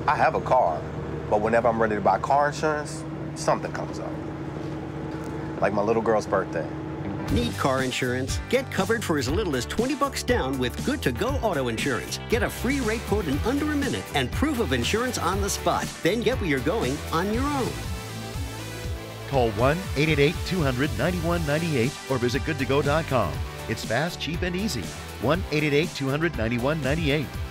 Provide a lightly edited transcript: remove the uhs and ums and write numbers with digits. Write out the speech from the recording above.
I have a car, but whenever I'm ready to buy car insurance, something comes up. Like my little girl's birthday. Need car insurance? Get covered for as little as $20 down with Good2Go Auto Insurance. Get a free rate quote in under a minute and proof of insurance on the spot. Then get where you're going on your own. Call 1-888-200-9198 or visit good2go.com. It's fast, cheap, and easy. 1-888-200-9198.